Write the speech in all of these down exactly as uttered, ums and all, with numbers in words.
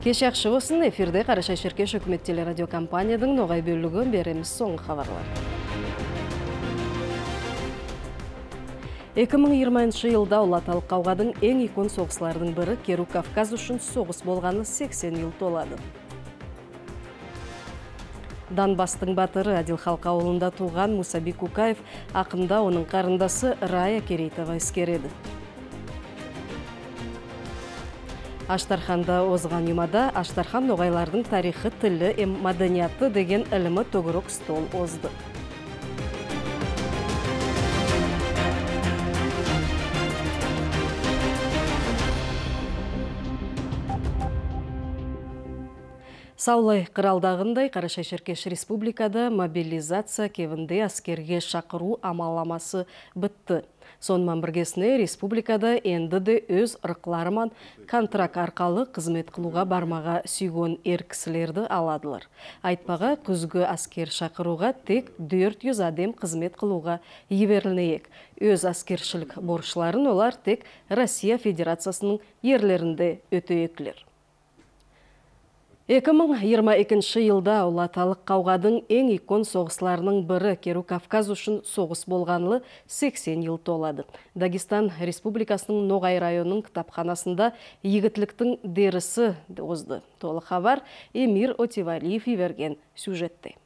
Кеш яқшы болсын, эфирде Қарашай Шеркеш өкімет телерадиокомпанияның ноғай бөлігін береміз соңғы хабарлар. эки миң жыйырманчы жылда Улаталық Қауғадың ең икон соғыслардың бірі Керу Кавказ үшін соғыс болғаны сексен жыл толады. Данбастың батыры Адил Халқа ауылында туған Мусабик Кукаев ақында оның қарындасы Рая Керейтова ескереді. Аштарханда озған юмада Аштархан ноғайлардың тарихы, тілі, маданияты деген ілімі тогырок стол озды. Саулай қыралдағындай Қарашай Шеркеш республикада мобилизация кевінде аскерге шақыру амалламасы бітті. Сонымен біргесіне республикада енді де өз ұрықларыман контракт арқалы қызмет қылуға бармаға сүйген еркісілерді аладылар. Айтпаға күзгі аскер шақыруға тек төрт жүз адем қызмет қылуға еберілінейік. Өз аскершілік борышларын олар тек Россия Федерациясының ерлерінде өтееклер. эки миң жыйырма экинчи жылда Улаталық Қауғадың ең икон соғысларының бірі Керу Кавказ үшін соғыс болғанлы сексен жыл толады. Дагестан Республикасының Ноғай районының кітапханасында егітліктің дерісі озды. Толық хабар Эмир Отивалиев берген сюжетте.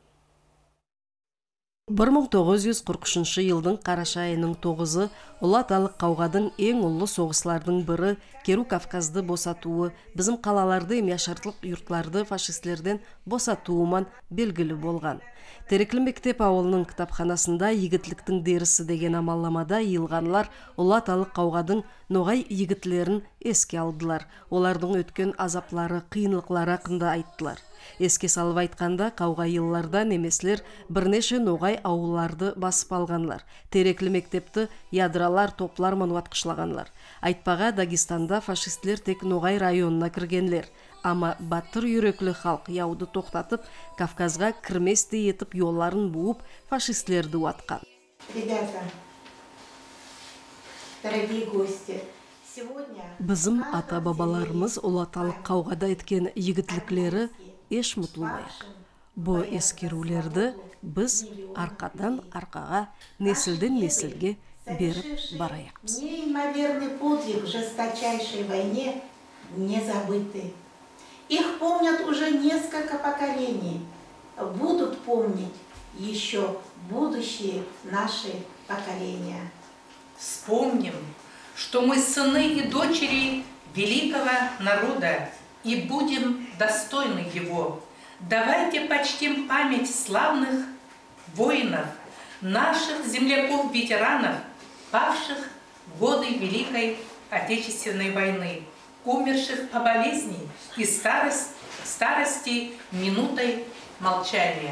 бір мың тогуз жүз кырк үчүнчү жылдың Караша айының тогузу Улаталық Қауғадың ең улуу соғыслардың бірі Керу Кавказды босатуы, bizim қалаларды яшартлык юртларды фашистлерден босатуыман белгілі болған. Тереклі мектеп ауылының кітапханасында егітліктің дерісі деген амалламада йылғанлар Улаталық Қауғадың ноғай егітлерін еске алдылар. Олардың өткен азаплары, қиынлықлары хақында айттылар. Еске салып айтқанда, Қауға йыллардан емеслер бірнеше ноғай ауылларды басып алғанлар. Тереклі мектепті ядралар, топлар мануатқышлағанлар. Айтпаға Дагестанда фашистлер тек ноғай районына кіргенлер. Ама батыр юреклі халық яуды тоқтатып, Кавказға кірместі етіп yolларын буып, фашистлерді уатқан. Ребята, дорогие гости, Bizim ата-бабаларымыз Улаталық Қауғада еткен егітліклері еш мұтылмайық. Бұл ескерулерді біз арқадан арқаға, несілден несілге беріп барайықпыз. Неимоверный подвиг в жесточайшей войне не забыты. Их помнят уже несколько поколений. Будут помнить еще будущие наши поколения. Вспомним, что мы сыны и дочери великого народа и будем достойны его. Давайте почтим память славных воинов, наших земляков-ветеранов, павших в годы Великой Отечественной войны, умерших по болезни и старость, старости минутой молчания.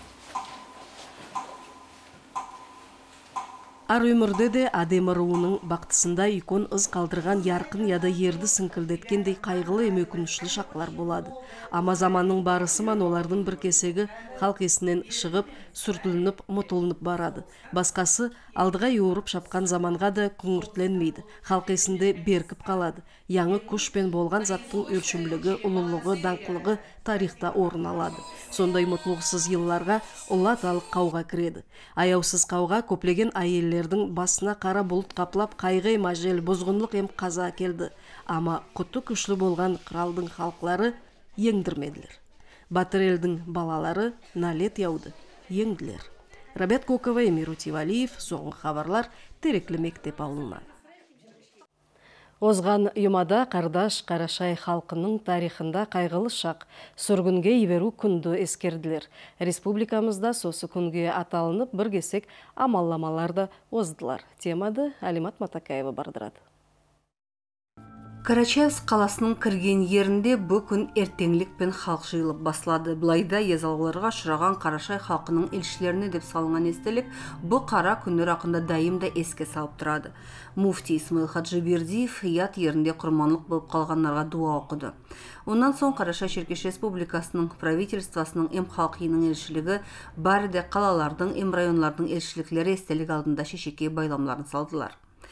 Ар өмірді де адем руының бақтысында икон ыз қалдырған ярқын яда ерді сіңкілдеткендей қайғылы емөкінішлі шақлар болады. Ама заманның барысыман олардың бір кесегі халық есінен шығып, сүртілініп, мұтылынып барады. Басқасы алдыға еуіріп шапқан заманға да күңіртленмейді. Халық есінде беркіп қалады. Яңы күшпен болған заттың өлшімлігі, ұлылығы, даңқылығы тарихта орын алады. Сондай мұтлығысыз йылларға Улаталық Қауға кіреді. Аяусыз Қауға көплеген айеллердің басына қара бұлт қаплап, қайғы мажел бұзғынлық ем қаза келді. Ама құтты күшлі болған қыралдың халықлары еңдірмеділер. Батыр елдің балалары налет яуды, еңділер. Рабят Кокова, Эмир Утивалиев, соңғы хабарлар Тереклі мектеп ауылынан. Озған юмада Қардаш Қарашай халқының тарихында қайғылы шақ сүргінге еберу күнді ескерділер. Республикамызда сосы күнге аталынып бір кесек амалламаларды оздылар. Темады Алимат Матакаева бардырады. Карачаевск қаласының кірген ерінде бұл күн ертеңлік пен халық жиылып басылады. Бұлайда езалғыларға ұшыраған Қарашай халқының елшілеріне деп салынған естелік бұл қара күндер ақында дайымда еске салып тұрады. Муфти Исмаил Хаджибердиев ят ерінде құрманлық болып қалғанларға дуа оқыды. Ондан соң Қарашай Шеркеш Республикасының правительствосының эм халқының елшілігі барыде қалалардың, эм районлардың елшіліклері естелік алдында шешеке байламларын салдылар.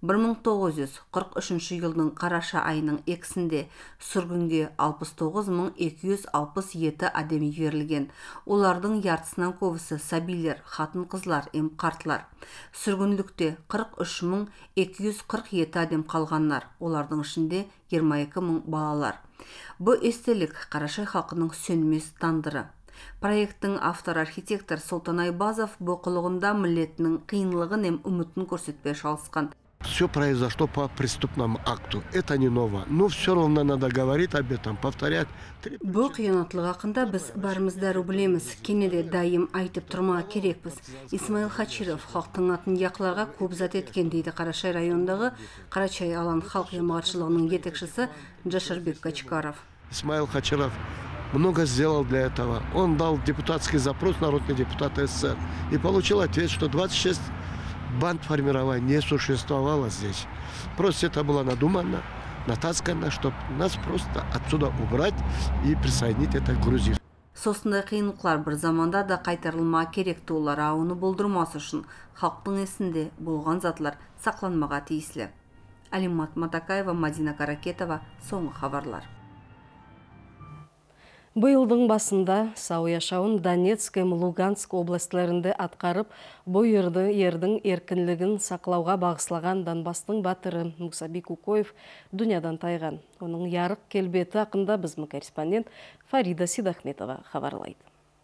бір мың тоғыз жүз қырық үшінші жылдың қараша айының екісінде сүргінге алпыс тоғыз мың екі жүз алпыс жеті адам жіберілген. Олардың яртысынан көбісі сәбилер, хатын қызлар, эм қартлар. Сүргінлікте қырық үш мың екі жүз қырық жеті адам қалғандар. Олардың ішінде жиырма екі мың балалар. Бұл естелік Қарашай халқының сөнмес тандыры. Проекттің автор архитектор Солтан Айбазов бұл қылығында миллетінің қиынлығын эм үмітін көрсетпей шалысқан. Все произошло по преступному акту. Это не ново. Но все равно надо говорить об этом, повторять. Бұл қиянаттылық ақында біз барымыздару білеміз. Кенеде дайым айтып тұрма керекпіз. Исмаил Хачиров халықтың атын яқларға көп зат еткен дейді Қарашай райондағы Қарачай алан халық емағатшылығының жетекшісі Джашарбек Качкаров. Исмаил Хачиров много сделал для этого. Он дал депутатский запрос, народный депутат СССР, и получил ответ, что двадцать шесть банд формирования не существовало здесь. Просто это было надумано, натаскано, чтобы нас просто отсюда убрать и присоединить это к Грузии. Сосындай қиынлықтар бір заманда да қайтарылма керекті, олар ауыны болдырмас үшін халықтың есінде болған затлар сақланмаға тиіслі. Алимат Матакаева, Мадина Каракетова, соңғы хабарлар. Бұйылдың басында сау яшауын Донецк һәм Луганск областларында атқарып, бұл ерді ердің еркінлігін сақлауға бағыслаған Донбастың батыры Мусаби Кукоев дүниядан тайған. Оның ярық келбеті ақында біздің корреспондент Фарида Сидахметова хабарлайды.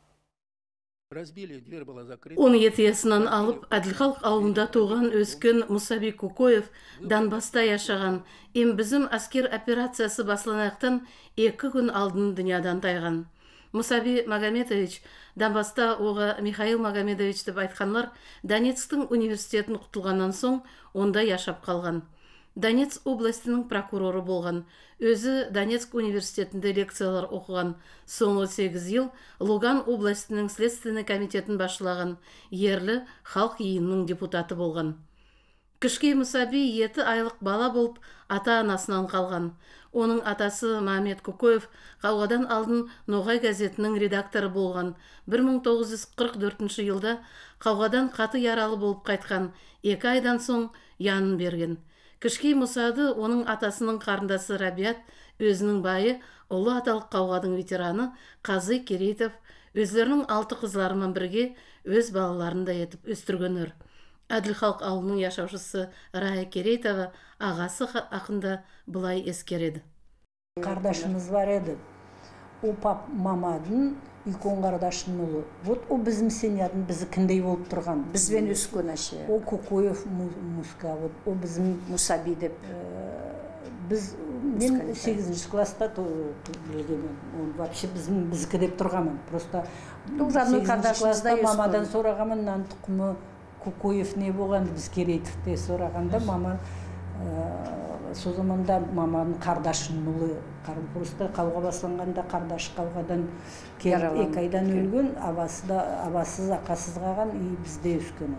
Он етесінен алып, Әділхалық ауылында туған өскен Мусаби Кукоев Донбаста яшаған. Ем бізім әскер операциясы басыланақтан екі күн алдын дүниядан тайған. Мусаби Магомедович Донбаста оға Михаил Магомедович деп айтқанлар Донецктің университетін құтылғаннан соң онда яшап қалған. Донецк областының прокуроры болған. Өзі Донецк университетінде лекциялар оқыған. Соңғы сегіз ел Луган областының следственный комитетін башылаған. Ерлі халық иінінің депутаты болған. Кішке Мусаби еті айлық бала болып ата-анасынан қалған. Оның атасы Мамед Кукоев қауғадан алдын Ноғай газетінің редакторы болған. бір мың тоғыз жүз қырық төртінші жылда қауғадан қаты яралы болып қайтқан. Екі айдан соң янын берген. Кішке Мусады оның атасының қарындасы Рабиат, өзінің байы ұлы аталық қауғадың ветераны Қазы Керейтов өздерінің алты қызларымен бірге өз балаларын да етіп өстіргенер. Әділхалық ауылының яшаушысы Рая Керейтова ағасы ақында бұлай ескереді. Қардашымыз бар еді. О пап мамадың үлкен қардашының ұлы. Вот о біздің семьяның бізді кіндей болып тұрған. Бізбен өскен әше. О Кукоев Муска, вот о біздің Мусаби деп. Біз мен сегізінші класста төлегенмін. Он вообще біздің біздікі деп тұрғанмын. Просто сегізінші класста мамадан сұрағанмын, нан тұқымы Кукоев не болған, біз Керейтовте сұрағанда мама сол заманда маманың қардашының ұлы. Просто қауға басылғанда қардашы қауғадан екі айдан өлген, абасыз ақасыз қалған, и бізде өскен.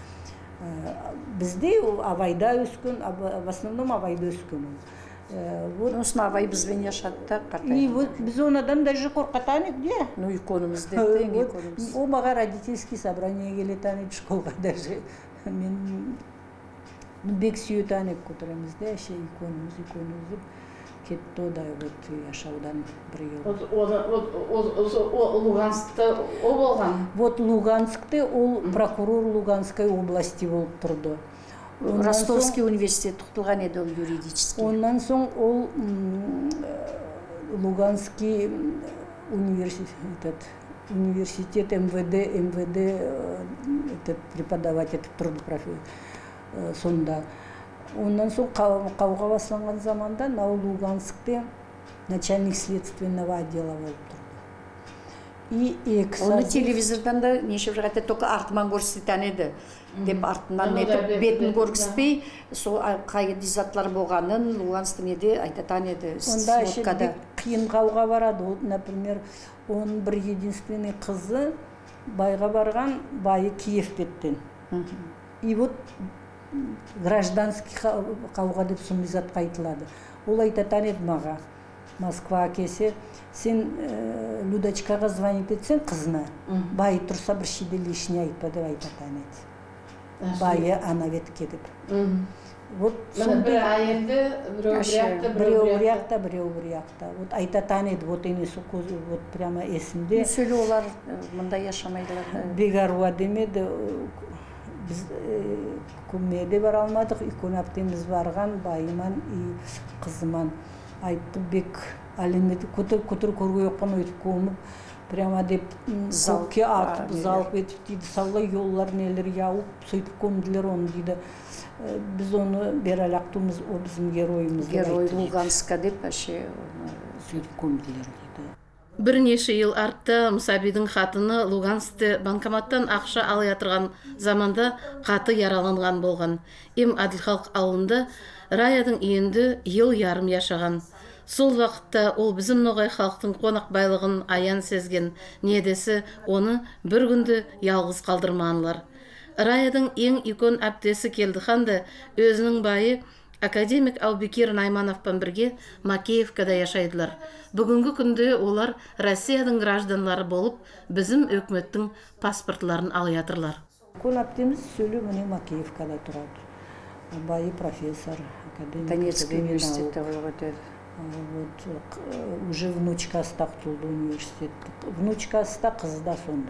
Бізде Абайда өскен, в основном Абайда өскен. Осын Абай бізбен яшатты қартайын. Біз онадан даже қорқатаны где? Ну, иконымызды ең иконымыз. О маға родительский собрание келетаны школға даже. Мен бек сүйетаны көтереміз де, әше иконымыз, иконымыз деп кетті одай яшаудан бір ел. Луганскта о болған? Вот Луганскте ол прокурор Луганской области болып тұрды. Ростовский университет құтылған еді ол юридический. Ондан соң ол Луганский университет, университет МВД, МВД преподаватель тұрды сонда. Ондан соң қауға басылған заманда нау Луганскте начальник следственного отдела болып тұрды. Оны телевизордан да нешіп жағатты, только артынан көрсетен еді. Деп артынан бетін көргіспей, сол қайғы затлар болғанын Луганскта неде айтатан еді. Онда әшелдік қиын қауға барады. Например, оның бір единственный қызы байға барған, байы Киевтеттен. И вот гражданский қауға деп сұмызатқа айтылады. Ол айтатан еді маға. Москва кесе, сен Людочкаға звонит етсен қызына, байы тұрса бір шеде лишне айтпа деп айтатан еді. Байы ана ветке деп. Вот бір айырды, біреу бір яқты, біреу бір яқта, біреу бір яқта. Вот айтатан еді, вот енесі көзі, вот прямо есімде. Сөйлі олар мұнда яшамайдылар. Бегаруа демеді, біз көмеде бар алмадық, икон аптеміз барған, байыман и қызыман. Айтты бек әлеметі, көтір көрге еққан өйтіп көміп, прямо деп көкке атып, залып етіп дейді, саула yollar нелер яуып, сөйтіп көмділер оны дейді. Біз оны бералақтымыз, о біздің геройымыз. Герой Луганска деп әше сөйтіп көмділер дейді. Бірнеше ел артта Мұсабидің қатыны Лугансты банкоматтан ақша ала ятырған заманда қаты яраланған болған. Ем Әділхалық ауылында Раядың үйінде ел ярым яшаған. Сол вақытта ол біздің ноғай халықтың қонақ байлығын аян сезген. Недесі оны бір күнді ялғыз қалдырманлар. Раядың ең икон әптесі келдіханды өзінің байы академик Аубекир Наймановпен бірге Макеевкада яшайдылар. Бүгінгі күнде олар Россияның гражданлары болып, біздің өкметтің паспортларын алыятырлар. Икон әптеміз сөйлі мұне Макеевкада тұрады. Байы профессор, академик. Донецкий университетте өтеді. Вот, уже внучкасы тақтылды университет. Внучкасы та қызы да сонда.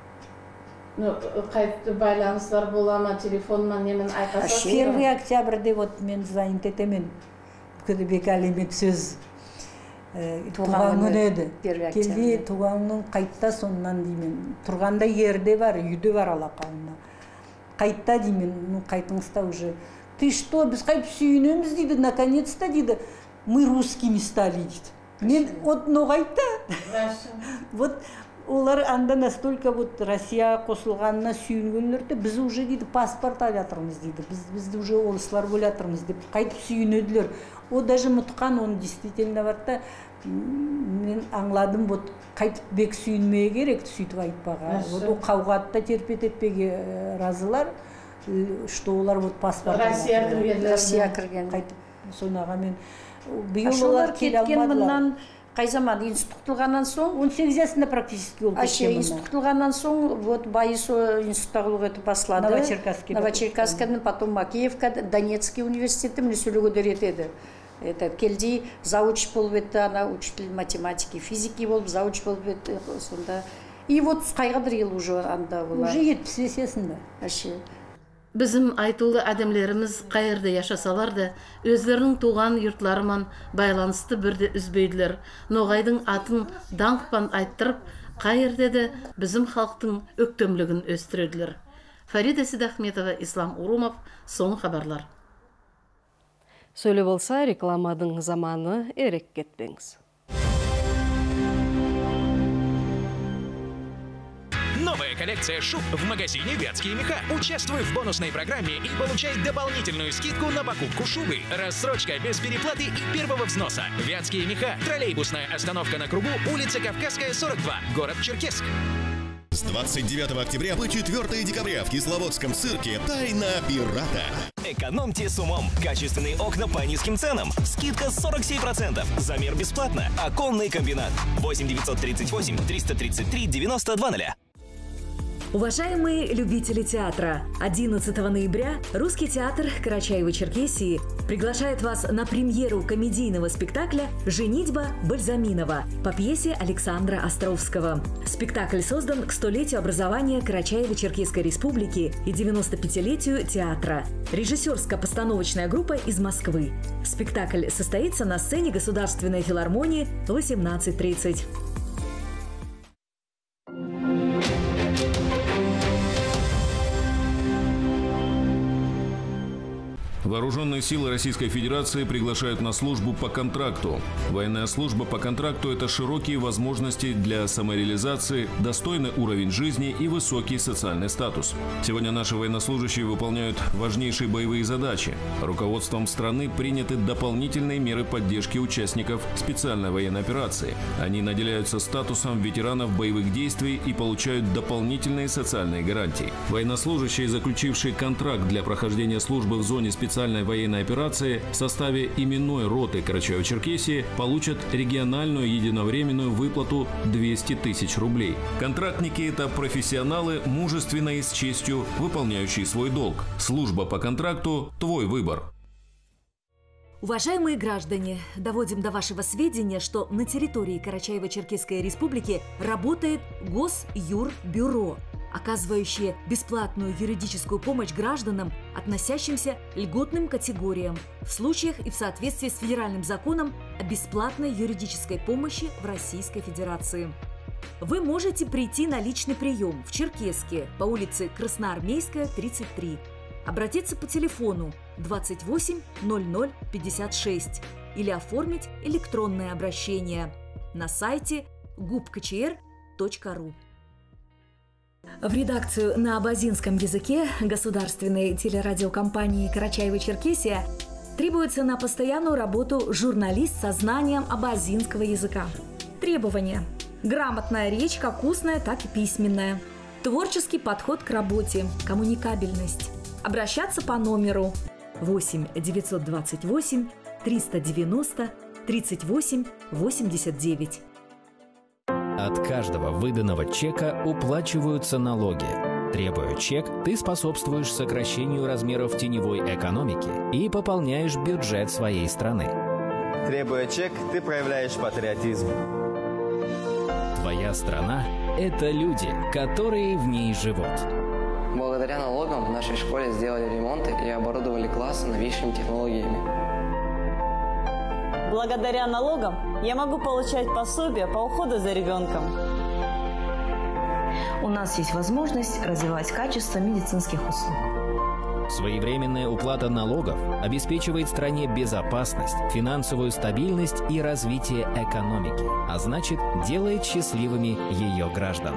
Қайтты байланыстар бола ма, телефонмен немен айқасасыз? первый октябрьде вот мен звонит етемен. Бүкіді бек әлемет сөз туған күн еді. Келді туғанның қайтта соннан деймен. Тұрғанда ерде бар, үйде бар алақауында. Қайтта деймен, қайтыңызда уже. Ты что, біз қайып сүйінеміз дейді, наконец-то дейді. Мы русскими стали дейді. Мен от ноғайтта. Вот олар анда настолько вот Россия қосылғанына сүйінгенлерді, біз уже дейді паспорт алатырмыз дейді. Біз бізді уже орыслар болатырмыз деп қайтып сүйінеділер. О даже мұтқан, оны действительно барда мен аңладым, вот қайтып бек сүйінмeye керек сөйтіп айтпаға. Вот о қауғатта терпет етпеге разылар, что олар вот паспорт Россия кірген. Россия кірген. Қайтып сонаға мен Олар кеткен мұннан қай заман институт қылғаннан соң он сегіз жасында практически ол кеткен мұннан. Институт қылғаннан соң вот байы институтта қылуға етіп басылады. Новочеркасскадан, потом Макеевка, Донецкий университеті міне сөйлеуге дәретеді. Келді зауч болып етті, ана учитель математики, физики болып, зауч болып етті сонда. И вот қайғадыр ел уже анда олар. Уже жетпіс бес жасында. Әше. Біздің айтулы әдемлеріміз қайырды яшасалар да, өздерінің туған юртларыман байланысты бірде үзбейділер. Ноғайдың атын даңқпан айттырып, қайырды да біздің халықтың өктемлігін өстіреділер. Фарида Сидахметова, Ислам Урумов, соң хабарлар. Сөйле болса, рекламадың заманы ерек кетпеңіз. Новая коллекция шуб в магазине «Вятские меха». Участвуй в бонусной программе и получай дополнительную скидку на покупку шубы. Рассрочка без переплаты и первого взноса. «Вятские меха». Троллейбусная остановка на кругу, улица Кавказская, сорок два, город Черкесск. С двадцать девятого октября по четвёртое декабря в Кисловодском цирке «Тайна пирата». Экономьте с умом. Качественные окна по низким ценам. Скидка сорок семь процентов. Замер бесплатно. Оконный комбинат. восемь девятьсот тридцать восемь триста тридцать три девяносто два ноль. Уважаемые любители театра, одиннадцатого ноября Русский театр Карачаево-Черкесии приглашает вас на премьеру комедийного спектакля «Женитьба Бальзаминова» по пьесе Александра Островского. Спектакль создан к столетию образования Карачаево-Черкесской республики и девяностопятилетию театра. Режиссерско-постановочная группа из Москвы. Спектакль состоится на сцене Государственной филармонии в восемнадцать тридцать. Вооруженные силы Российской Федерации приглашают на службу по контракту. Военная служба по контракту – это широкие возможности для самореализации, достойный уровень жизни и высокий социальный статус. Сегодня наши военнослужащие выполняют важнейшие боевые задачи. Руководством страны приняты дополнительные меры поддержки участников специальной военной операции. Они наделяются статусом ветеранов боевых действий и получают дополнительные социальные гарантии. Военнослужащие, заключившие контракт для прохождения службы в зоне специальной военной операции в составе именной роты Карачаево-Черкесии получат региональную единовременную выплату двести тысяч рублей. Контрактники – это профессионалы, мужественно и с честью выполняющие свой долг. Служба по контракту – твой выбор. Уважаемые граждане, доводим до вашего сведения, что на территории Карачаево-Черкесской республики работает Госюрбюро, оказывающее бесплатную юридическую помощь гражданам, относящимся к льготным категориям, в случаях и в соответствии с федеральным законом о бесплатной юридической помощи в Российской Федерации. Вы можете прийти на личный прием в Черкесске по улице Красноармейская, тридцать три, обратиться по телефону двадцать восемь ноль ноль пятьдесят шесть или оформить электронное обращение на сайте губкчр точка ру. В редакцию на абазинском языке государственной телерадиокомпании Карачаево-Черкесия требуется на постоянную работу журналист со знанием абазинского языка. Требования: грамотная речь, как устная, так и письменная. Творческий подход к работе, коммуникабельность. Обращаться по номеру восемь девятьсот двадцать восемь триста девяносто тридцать восемь восемьдесят девять. От каждого выданного чека уплачиваются налоги. Требуя чек, ты способствуешь сокращению размеров теневой экономики и пополняешь бюджет своей страны. Требуя чек, ты проявляешь патриотизм. Твоя страна – это люди, которые в ней живут. Благодаря налогам в нашей школе сделали ремонты и оборудовали классы новейшими технологиями. Благодаря налогам я могу получать пособие по уходу за ребенком. У нас есть возможность развивать качество медицинских услуг. Своевременная уплата налогов обеспечивает стране безопасность, финансовую стабильность и развитие экономики, а значит, делает счастливыми ее граждан.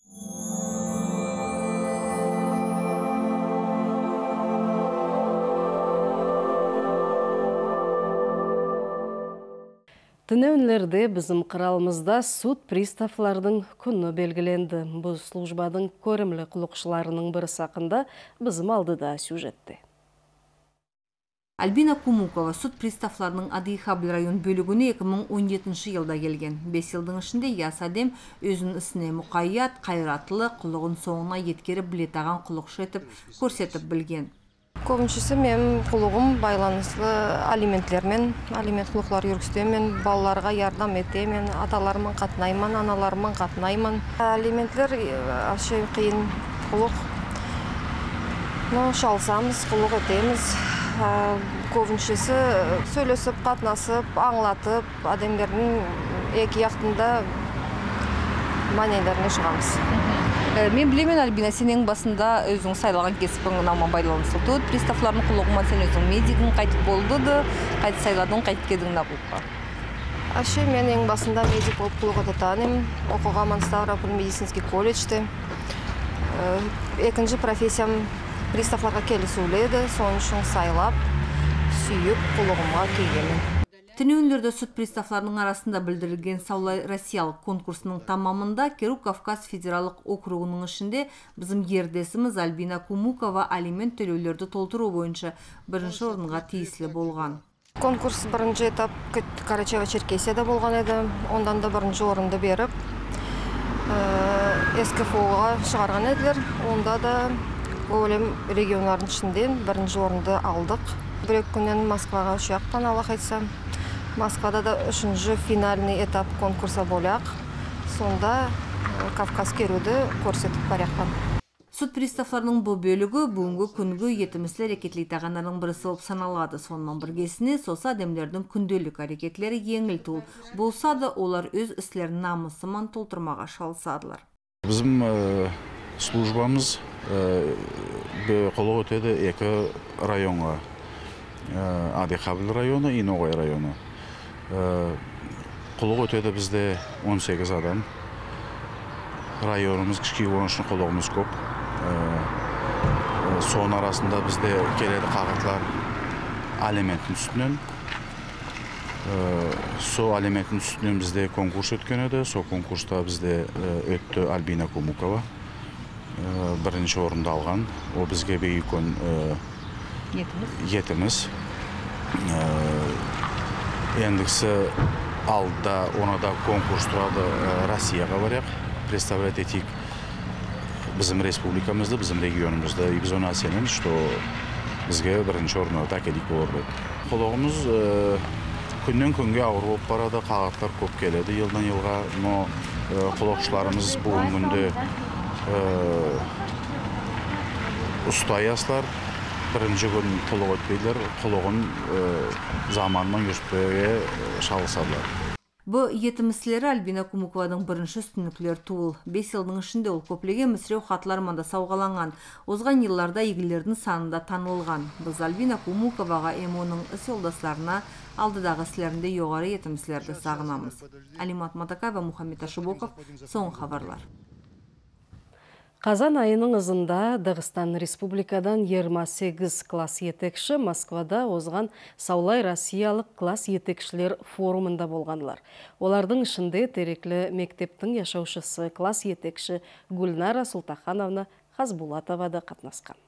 Төнөөнлерде біздің қыралымызда суд приставлардың күні белгіленді. Бұл службадың көрімлі құлықшыларының бірі сақында бізім алдыда сюжетті. Альбина Кумукова суд приставларының Адыйхабль район бөлігіне екі мың он жетінші жылда келген. бес жылдың ішінде ясадем өзін ісіне мұқайят, қайратлы, құлығын соңына еткеріп білетаған құлықшы етіп көрсетіп білген. Көбіншісі мен құлығым байланыслы алиментлермен, алимент құлықлар жүргістемен, балаларға ярдам етемен, аталарымын қатынаймын, аналарымын қатынаймын. Алиментлер ашы қиын құлық. Шалсамыз, құлық етеміз. Көбіншісі сөйлесіп, қатынасып, аңлатып, адамдардың екі яқтында манелеріне шығамыз. Мен білемен, Альбина, сенің басында өзің сайлаған кесіпің наума байланысы тұд. Приставлардың құлығыма сен өзің медигің қайтып болдыды, қайты сайладың, қайтып кедің нағылыққа? Ашы, мен ең басында медик болып құлығы тұтаным. Оқуғаман Ставрополь медицинский колледжді. Екінші профессиям приставларға келісуледі, соның үшін сайлап, сүйіп құлығымға келгенмін. Төнөөнлерде суд приставларының арасында білдірілген Саулай Россиялық конкурсының тамамында Керу-Кавказ федералдық округының ішінде біздің ердесіміз Альбина Кумукова алимент төлеулерді толтыру бойынша бірінші орынға тиесілі болған. Конкурс бірінші этап Карачаево-Черкесияда болған еді. Ондан да бірінші орынды беріп, эс ка эф оға шығарған еділер. Онда да өлем регионлардың ішінден бірінші орынды алдық. Бір-екі күннен Москваға ұшақтан ала қайтсам. Москвада да үшінші финальный этап конкурса боляқ. Сонда Кавказ керуді көрсетіп баряқпан. Суд приставларының бұл бөлігі бүгінгі күнгі етіміслер әрекетлейтағанların бірісі болып саналады. Сонымен біргесіне соса адамдардың күнделік әрекетлері еңіл тұл. Болса да олар өз істерін намысыман толтырмаға шалсадылар. Bizim службамыз қолы өтеді екі районға. Адыйхабль районы, Иноғай районы. Құлық өтеді бізде он сегіз адам. Районымыз кішкей оның үшін құлығымыз көп. Соның арасында бізде келеді қағатлар алименттің үстінен. Со алименттің үстінен бізде конкурс өткен еді. Со конкурста бізде өтті Альбина Кумукова. Бірінші орында алған. О бізге бейікон етіміз. Ендікісі алда, оны да конкурс тұрады Россияға баряқ. Представлять етейік біздің республикамызды, біздің регионымызды. И біз оны сенеміз, что бізге бірінші орын тәкелік болды. Құлығымыз күннен күнге ауыр болып барады, қағаттар көп келеді елдан елға, но құлықшыларымыз бүгін күнде ұстай аслар, бірінші күн құлық өтпейлер, құлығын заманның үстіге шалысадылар. Бұл етіміслері Альбина Кумукованың бірінші үстініктілер туыл. Бес елдің ішінде ол көплеген мүсіреу қатылар манда сауғаланған. Озған елларда егілердің санында танылған. Біз Альбина Кумуковаға эмоның іс елдастарына алдыдағы сілерінде жоғары етіміслерді сағынамыз. Алимат Матакаева, Мухаммед Ашыбоков, соң хабарлар. Қазан айының ызында Дағыстан Республикадан жиырма сегіз класс етекші Москвада озған Саулай Россиялық класс етекшілер форумында болғанлар. Олардың ішінде тереклі мектептің яшаушысы класс етекші Гүлнара Султахановна Хазбулатова да қатнасқан.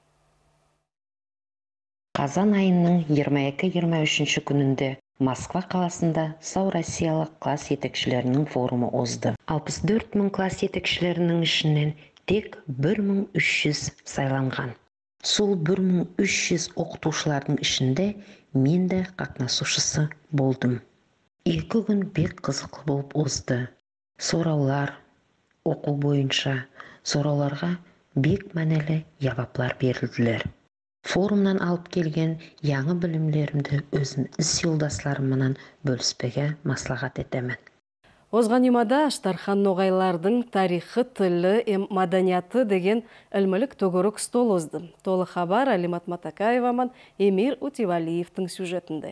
Қазан айының жиырма екі жиырма үшінші күнінде Москва қаласында Сау Россиялық класс етекшілерінің форумы озды. алпыс төрт мың класс етекшілерінің ішінен тек бір мың үш жүз сайланған. Сол бір мың үш жүз оқытушылардың ішінде мен де қатнасушысы болдым. Екі күн бек қызықты болып озды. Сұраулар, оқу бойынша сұрауларға бек мәнелі жауаплар берілділер. Форумнан алып келген яңы білімлерімді өзім іс жолдасларымнан бөліспеге маслағат етемін. Озған имада Аштархан ноғайлардың тарихы, тілі, эм маданияты деген ілмілік төгірік стол озды. Толы хабар Алимат Матакаеваман Эмир Утивалиевтің сюжетінде.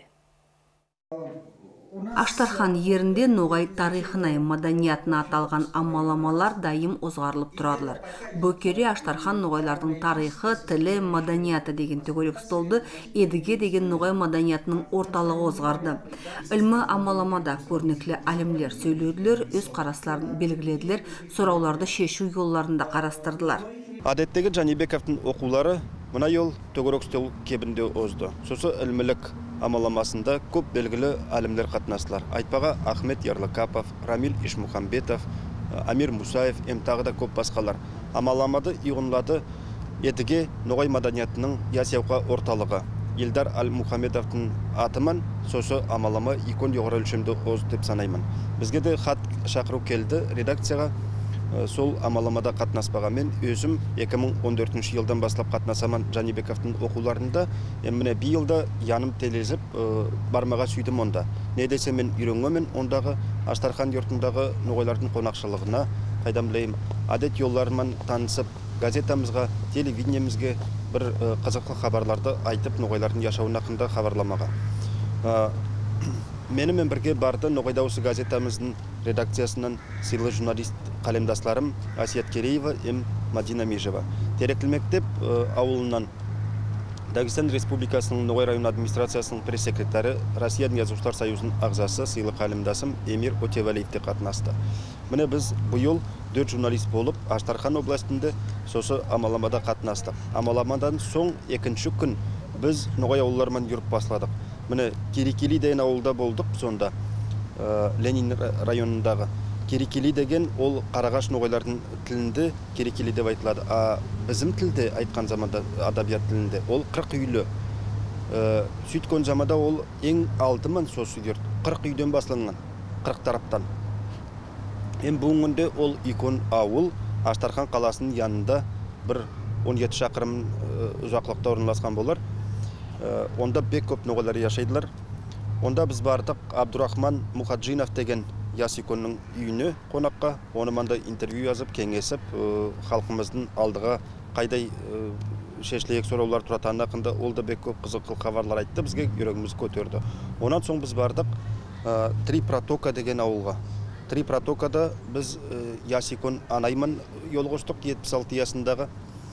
Аштархан ерінде ноғай тарихына, маданиятына аталған амаламалар дайым озғарылып тұрадылар. Бөкере Аштархан ноғайлардың тарихы, тілі, маданияты деген төгірек столды едіге деген ноғай маданиятының орталығы озғарды. Ілмі амаламада көрнеклі әлімлер сөйледілер, өз қарасларын белгіледілер, сұрауларды шешу жолларында қарастырдылар. Адеттегі Жанибековтың оқулары мына ел төгірек стол кебінде озды. Сосы ілмілік амаламасында көп белгілі әлімдер қатынастылар. Айтпаға Ахмет Ярлыкапов, Рамиль Ишмухамбетов, Амир Мусаев, эм тағы да көп басқалар. Амаламады иғынлады едіге ноғай маданиятының ясауға орталығы. Елдар Ал-Мухамедовтың атыман сосы амалама икон жоғары өлшемді оз деп санаймын. Бізге де хат шақыру келді редакцияға. Сол амаламада қатынаспағамен өзім екі мың он төртінші жылдан бастап қатынасаман Жанибековтың оқуларында. Міне бір жылда яным телезіп бармаға сүйдім онда. Не десе мен үйренгенмін ондағы Аштархан йортындағы ноғайлардың қонақшылығына қайдан білеймін. Адет жолларымен танысып, газетамызға, телевидениемізге бір қызықты хабарларды айтып ноғайлардың яшауын хақында хабарламаға. Менімен бірге барды Ноғайда осы газетамыздың редакциясынан сыйлы журналист қалемдасларым Асият Кереева эм Мадина Межева. Тереклі мектеп ауылынан Дагестан Республикасының Ноғай район администрациясының пресс-секретары, Россия Yazушылар союзының ағзасы сыйлы қалемдасым Эмир Утивалиевте қатынасты. Міне біз бұйыл төрт журналист болып Аштархан областында сосы амаламада қатынастық. Амаламадан соң екінші күн біз Ноғай ауыллармен жүріп басладық. Міне Керекели деген ауылда болдық сонда, Ленин районындағы. Керекели деген ол Қарағаш ноғайлардың тілінде Керекели деп айтылады. А біздің тілде айтқан заманда адабият тілінде ол қырық үйлі. Сөйткен заманда ол ең алтымын сосы үйдер. қырық үйден басылынған, қырық тараптан. Ең бүгінгі ол икон ауыл Аштархан қаласының янында бір он жеті шақырым ұзақлықта орналасқан болар. Онда бек көп ноғайлар яшайдылар. Онда біз бардық Абдурахман Мухаджинов деген Ясиконның үйіне қонаққа. Оны манда интервью yazып, кеңесіп, халқымыздың алдыға қайдай шешілек сұраулар тұратаны хақында ол да бек көп қызық хабарлар айтты, бізге жүрегіміз көтерді. Онан соң біз бардық Три протока деген ауылға. Три протокада біз Ясикон анайман жол қостық жетпіс алты жасындағы.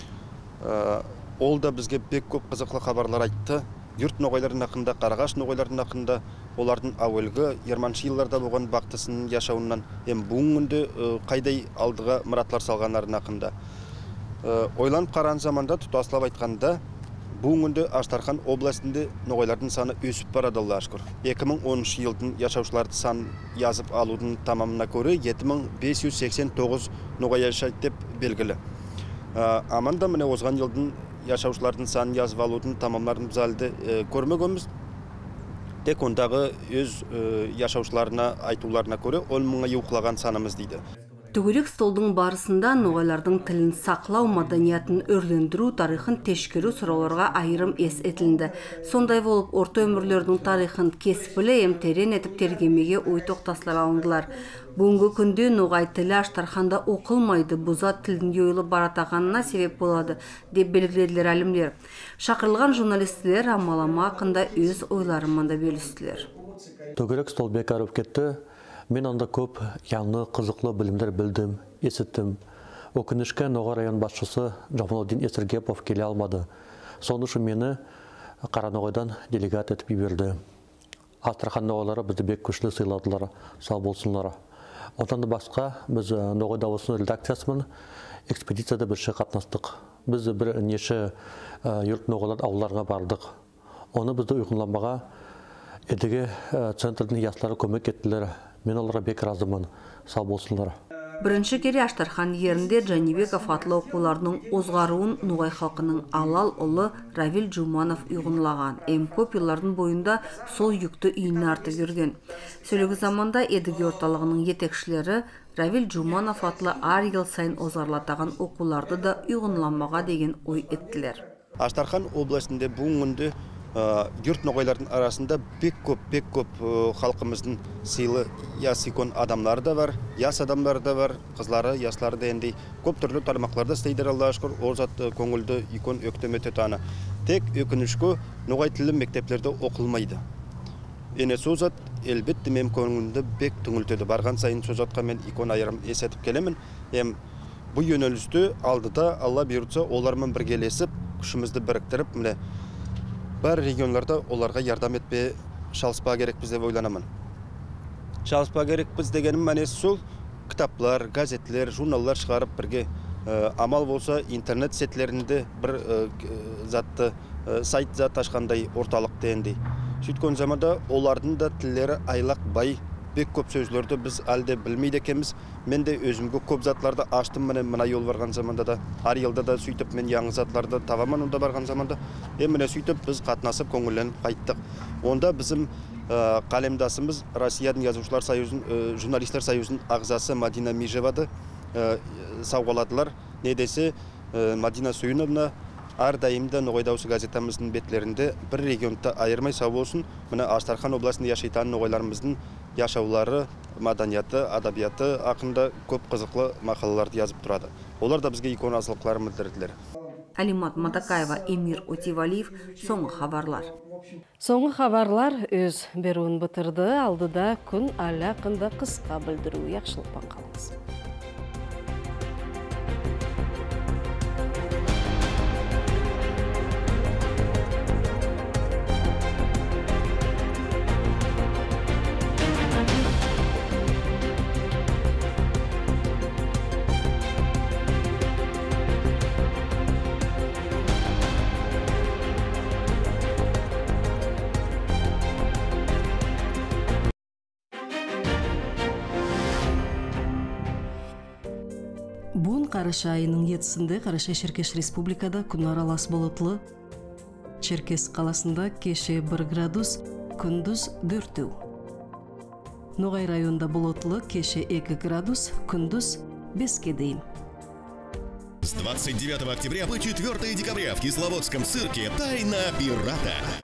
Ол да бізге бек көп қызықлы хабарлар айтты. Юрт ноғайлардың хақында, Қарағаш ноғайлардың хақында, олардың әуелгі жиырманшы жылдарда болған бақтысының яшауынан, ем бүгінгі қайдай алдыға мұратлар салғанлардың хақында. Ойланып қараған заманда тұтаслап айтқанда, бүгінгі Аштархан областында ноғайлардың саны өсіп барады Алла шүкір. екі мың оныншы жылдың яшаушыларды сан yazып алудың тамамына көрі жеті мың бес жүз сексен тоғыз ноғай яшайды деп белгілі. Аманда міне озған жылдың яшаушылардың санын жазып алудың тамамларын біз әлде көрмегенбіз. Тек ондағы өз яшаушыларына айтуларына көре он мыңға жуықтаған санымыз дейді. Түгелек столдың барысында ноғайлардың тілін сақлау, маданиятын өрлендіру, тарихын тешкеру сұрауларға айырым ес етілінді. Сондай болып, орта өмірлердің тарихын кеспілі ем терен етіп тергемеге ой тоқтаслар алындылар. Бүгінгі күнде ноғай тілі Аштарханда оқылмайды, бұзат тілдің жойылып баратағанына себеп болады, деп белгіледілер әлімдер. Шақырылған журналистілер амалама ақында өз ойларымында бөлістілер. Түгелек стол бекарып кетті. Мен анда көп яңы қызықлы білімдер білдім, есіттім. Өкінішке Ноғай район басшысы Жамалудин Есіргепов келе алмады. Соны үшін мені Қараноғайдан делегат етіп берді. Астрахан ноғайлары бізді бек күшлі сыйладылар, сау болсынлар. Одан да басқа біз Ноғай дауысының редакциясымен экспедицияда бірше қатынастық. Біз бір неше юрт ноғайлар ауларға бардық. Оны бізді ұйғынламаға едіге центрдің яслары көмек еттілер. Мен оларға бек разымын, сау болсынлар. Бірінші кере Аштархан ерінде Джанибеков атлы оқуларының озғаруын Ноғай халқының алал ұлы Равил Жуманов ұйғынлаған. Эм көп еллардың бойында сол юкті үйіне артып жүрген. Сөйлегі заманда едіге орталығының етекшілері Равил Жуманов атлы ар ел сайын озғарлатаған оқуларды да ұйғынламаға деген ой еттілер. Аштархан обласында бүгінгі Юрт ноғайлардың арасында бек көп, бек көп халқымыздың сыйлы яс икон адамлары да бар, яс адамлары да бар, қызлары, яслары да ендей көп түрлі тармақларда істейдер Аллаға шүкір, ол зат көңілді икон өктеме төтаны. Тек өкінішкі ноғай тілі мектеплерде оқылмайды. Ене сол зат әлбетте мен көңілімді бек түңілтеді. Барған сайын сол затқа мен икон айырым есетіп келемін. Ем бұл yönелісті алдыда Алла бұйыртса олармен біргелесіп, күшімізді біріктіріп, міне бар регионларда оларға ярдам етпе шалыспа керекпіз деп ойланамын. Шалыспа керекпіз дегенім мәнесі сол, кітаплар, газетлер, журналлар шығарып бірге амал болса интернет сетлерінде бір затты сайт зат ашқандай орталық дегендей. Сөйткен заманда олардың да тіллері айлақ бай, бек көп сөзлерді біз әлде білмейді екенбіз. Мен де өзімге көп затларды аштым, міне мына жол барған заманда да, ар елда да сөйтіп мен яңы затларды табамын онда барған заманда. Е міне сөйтіп біз қатынасып көңілленіп қайттық. Онда біздің қалемдасымыз Россияның Жазушылар союзын, журналистер союзының ағзасы Мадина Межевады сауғаладылар. Не десе Мадина Сүйіновна әрдайымда Ноғай дауысы газетамыздың бетлерінде бір регионда айырмай сау болсын. Міне Аштархан обласында яшайтан ноғайларымыздың яшаулары, маданияты, адабияты ақында көп қызықлы мақалаларды жазып тұрады. Олар да бізге икон асылықларын білдірділер. Алимат Матакаева, Эмир Отивалиев, соңғы хабарлар. Соңғы хабарлар өз беруін бітірді, алдыда күн әлі ақында қысқа білдіру яқшылықпан қалыңыз. Бун Қараша айының етісінде Қараша Черкеш Республикада күн аралас болытлы. Черкес қаласында кеше бір градус, күндіз төртеу. Ноғай районда болытлы, кеше екі градус, күндіз беске дейін. С двадцать девятого октября по четвёртое декабря в Кисловодском цирке «Тайна пирата».